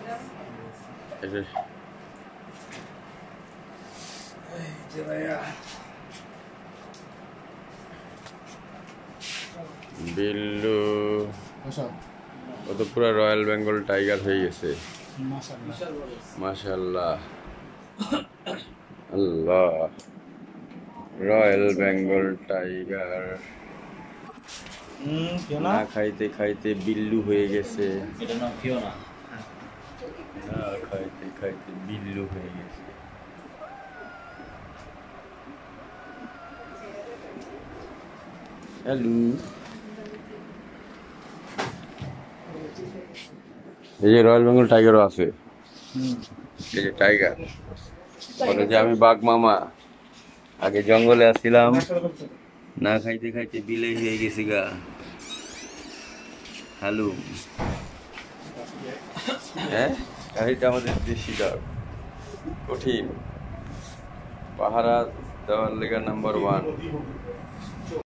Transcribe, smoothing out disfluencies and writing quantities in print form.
বিল্লু ও তো পুরো royal Bengal tiger হয়ে গেছে। মাশাআল্লাহ, আল্লাহ, রয়্যাল বেঙ্গল টাইগার না খাইতে খাইতে বিল্লু হয়ে গেছে। না খাইতে খাইতে বিল্লু হয়ে গেছে। হ্যালো, এই যে রয়্যাল বেঙ্গল টাইগারও আছে। এই যে টাইগার বলে যে আমি বাঘ মামা, আগে জঙ্গলে আসছিলাম, না খাইতে খাইতে বিলে হয়ে গেছি গা। হ্যালো, হ্যাঁ, এটা আমাদের দেশি ডগ, কঠিন পাহারা দেওয়ার লেগা নাম্বার 1।